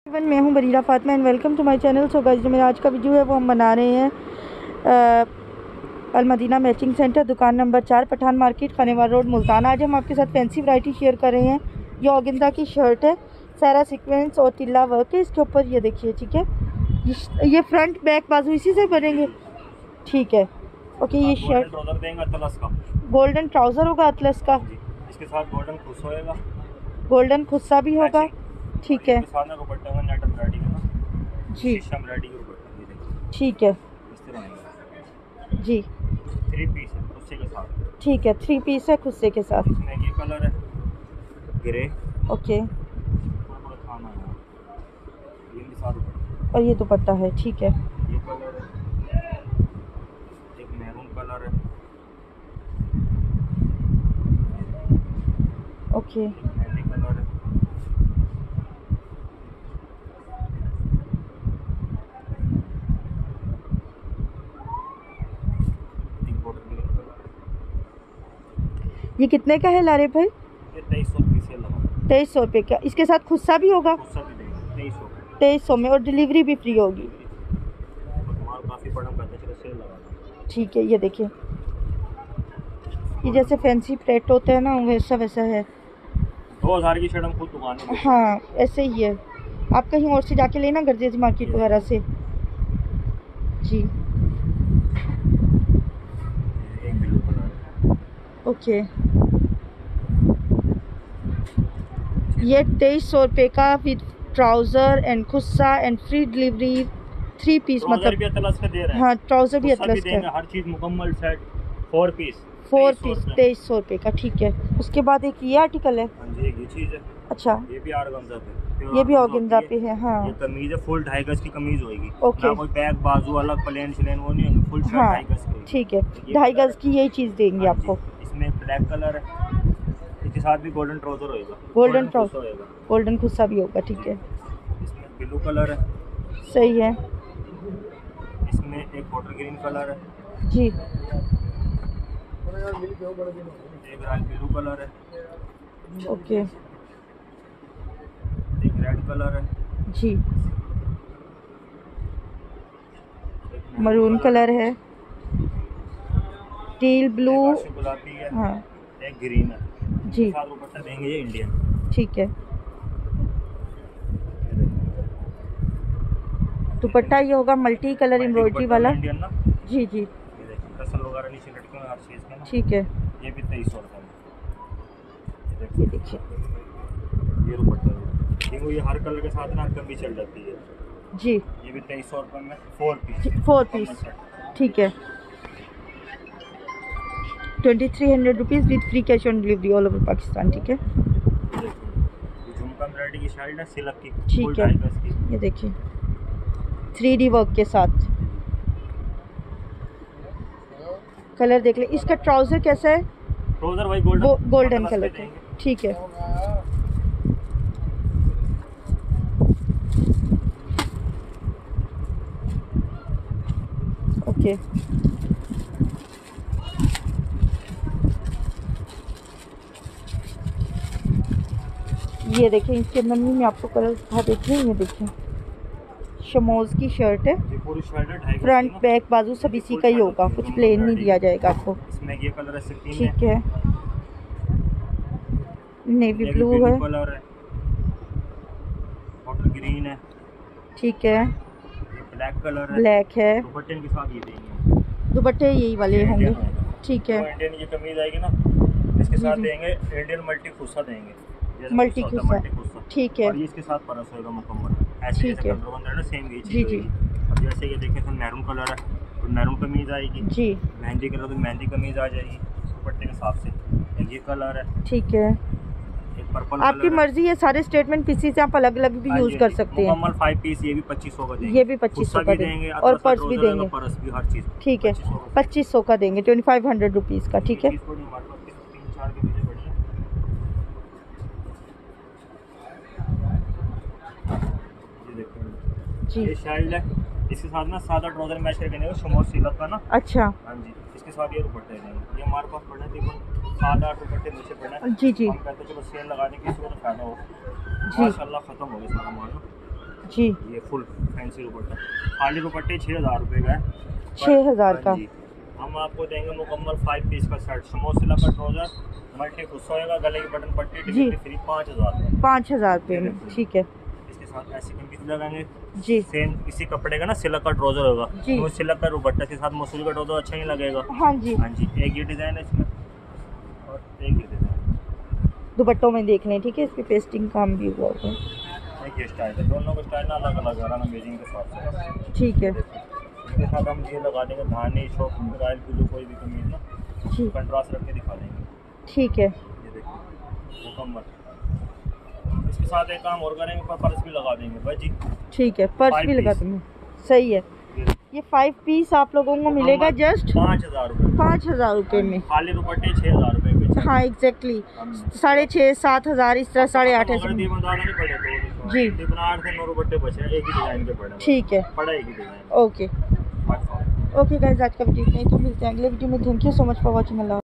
मैं हूं Bareera Fatima and welcome to my channel. So guys, जो मेरा आज का वीडियो है वो हम बना रहे हैं अलमदीना मैचिंग सेंटर, दुकान number 4, Pathan market, Khanewal road, Multan. आज हम आपके साथ फैंसी वैरायटी शेयर कर रहे हैं। ये ऑर्गेन्जा की शर्ट है, सारा सीक्वेंस और तिल्ला वर्क है इसके ऊपर। ये देखिए, ठीक है। ये फ्रंट बैक बाजू इसी से बनेंगे, ठीक है। ओके, ये शर्ट ट्राउजर देंगे अतलस का, गोल्डन ट्राउज़र होगा अतलस का, इसके साथ गोल्डन खुश होएगा, गोल्डन खुस्सा भी होगा, ठीक है जी, ठीक है जी, 3 पीस है खुस्से के साथ, ठीक है। 3 पीस है खुस्से के साथ। इसमें ये कलर है ग्रे, ओके, खाना है ये भी साथ दुपट्टा, और ये दुपट्टा है, ठीक है। ये कलर है, एक मैरून कलर है, ओके, मेहंदी कलर है, एक बॉर्डर ग्रीन कलर है। ये कितने का है लारे भाई? ये 2300 पीस है लगा, 2300 रुपये का। इसके साथ खुस्सा भी होगा, खुस्सा भी देंगे 2300 का, 2300 में, और डिलीवरी भी फ्री होगी, माल काफ़ी बड़ा करते चलो सेल लगा, ठीक है। ये देखिए, ये जैसे फैंसी प्लेट होते हैं ना, वैसा वैसा है। 2000 की शर्ट हम खुद दुकान में हाँ, ऐसे ही है। आप कहीं और से जाके लेना, गर्जेज मार्केट वगैरह से जी। एक ब्लू कलर है, ओके, ये 2300 रुपये का विद ट्राउज़र एंड खुस्सा एंड फ्री डिलीवरी, 3 पीस मतलब भी अतलस का दे रहे हैं। हाँ, ट्राउज़र भी खुस्सा अतलस देंगे, का, हर चीज़ मुकम्मल सेट 4 पीस 2300 रुपये का, ठीक है। उसके बाद एक ये आर्टिकल है, हाँ जी, ये चीज़ है। अच्छा, ये भी ऑर्गेन्जा पे, ये भी ऑर्गेन्जा पे है, हाँ। ये कमीज है, फुल 2.5 गज की कमीज होगी, ओके, ना कोई बैक बाजू अलग प्लेन शिलेन वो नहीं होंगे, फुल शर्ट हाँ, 2.5 गज की, ठीक है। 2.5 गज की यही चीज़ देंगे हाँ आपको। इसमें ब्लैक कलर है, इसके साथ भी गोल्डन ट्राउजर होएगा, गोल्डन खुस्सा ट्राउजर, होएगा, गोल्डन खुस्सा भी होगा, ठीक है। इसमें ब्लू कलर है, सही है इसमें एक वाटर ग्रीन कलर है, जी, एक रॉयल ब्लू कलर है, ओके एक रेड कलर है जी, एक मरून कलर है, टील ब्लू, एक गुलाबी है, हाँ एक ग्रीन है जी, साथ दुपट्टा देंगे ये इंडियन, ठीक है। दुपट्टा ये होगा मल्टी कलर एम्ब्रॉयडरी वाला, इंडियन ना, जी जी, ये देखिए टसल वगैरह नीचे लटके हुए हर चीज़ के ना, ठीक है। ये भी 2300 रुपये में, ये देखिए ये दुपट्टा है, ये हर कलर के साथ ना कमी चल जाती है जी, ये भी 2300 रुपये में 4 पीस, 4 पीस, ठीक है। 2300 rupees with free cash on delivery all over Pakistan, ठीक है। झुमका एम्ब्रॉयडरी की शर्ट है सिल्क की, ठीक है, 2.5 गज की, ये देखिए 3D वर्क के साथ। कलर देख ले, इसका ट्राउज़र कैसा है? ट्राउजर भाई गोल्डन कलर का, ठीक है। ओके, ये देखें, इसके अंदर में आपको कलर दिखा देती हूँ। ये देखें, शमोज की शर्ट है, ये पूरी शर्ट है 2.5 गज फ्रंट की ना, बैक बाजू सब इसी का ही होगा, कुछ प्लेन नहीं दिया जाएगा आपको, इसमें ये कलर है 16 ठीक है। नेवी ब्लू है, कलर है, वाटर ग्रीन है, ठीक है। ये ब्लैक कलर है, ब्लैक है, दुपट्टे के साथ ये देंगे, दुपट्टे यही वाले होंगे, ठीक है। इंडियन ये कमीज आएगी ना, इसके साथ देंगे इंडियन मल्टी खुस्सा देंगे, मल्टी खुस्सा, ठीक है। और ये इसके साथ परस होएगा मुकम्मल, ऐसे ठीक जैसे है, कलर बन रहा है ना सेम ये जी चीज़ जी होगी। अब जैसे ये देखें तो मैरून कलर है, तो मैरून कमीज आएगी जी, मेहंदी कलर तो मेहंदी कमीज आ जाएगी दुपट्टे के हिसाब से, ये कलर है, ठीक है। एक पर्पल आपकी मर्जी है, सारे स्टेटमेंट पीसीस आप अलग अलग भी यूज़ कर सकते हैं। मुकम्मल 5 पीस, ये भी 2500 का देंगे, ये भी 2500 का देंगे, और पर्स भी देंगे, पर्स भी हर चीज़, ठीक है। 2500 का देंगे, 2500 रुपीज़ का, ठीक है। जी, ये शर्ट है, इसके साथ ना सादा ट्राउजर मैच करके देंगे, शमोज सिल्क का ना, अच्छा, हाँ जी, इसके साथ ये दुपट्टे देंगे, ये हमारे पास पड़े तकरीबन 7-8 दुपट्टे नीचे पड़े हैं, जी जी हम कहते चलो सेल लगा देंगे, इसको तो फायदा हो, जी, माशाल्लाह ख़त्म हो गया सारा माल ना। जी। ये फुल फैंसी दुपट्टा, खाली दुपट्टे 6000 रुपये का है। 6000 का। हाँ जी। हम आपको देंगे मुकम्मल 5 पीस का सेट, समोसिला का ट्राउजर, मल्टी खुस्सा होएगा, गले की बटन पट्टी, जी। Delivery free 5000। 5000 रुपये में, ठीक है इसके साथ ऐसी कमीज लगाएंगे जी। सेम इसी कपड़े का ना, सिल्क का ट्राउजर होगा जी। तो सिल्क का दुपट्टा के साथ मसूरी का ट्राउजर अच्छा नहीं लगेगा। हाँ जी। हाँ जी, एक ये डिज़ाइन है इसमें और एक ये डिज़ाइन, दुपट्टों में देख लें, ठीक है, इस पे पेस्टिंग काम भी हुआ है। एक ये स्टाइल है, दोनों का स्टाइल अलग अलग है ना, अमेजिंग के साथ। ठीक है इसके साथ हम ये लगा देंगे धानी शॉप रॉयल ब्लू, कोई भी कमीज ना जी, कंट्रास्ट रख के दिखा देंगे। ठीक है। ये देखिए मुकम्मल, इसके साथ एक काम और करेंगे, ऊपर पर्स भी लगा देंगे भाई जी। ठीक है, पर्स 5 भी लगा पीस। दूँगी, सही है। ये 5 पीस आप लोगों को मिलेगा जस्ट 5000 रुपये, 5000 रुपये में। खाली दुपट्टे 6000 रुपये के। हाँ एग्जैक्टली, 6,500 7,000 इस तरह 8,500 अगर ऐसे। दीवान नहीं पड़े तो जी। इतना 8 से 9 दुपट्टे बचे, एक ही डिज़ाइन के पड़े, ठीक है, पड़ा एक ही डिज़ाइन। ओके ओके गाइस, आज का वीडियो इतना ही था, मिलते हैं अगले वीडियो में। Thank you so much for watching. Allah.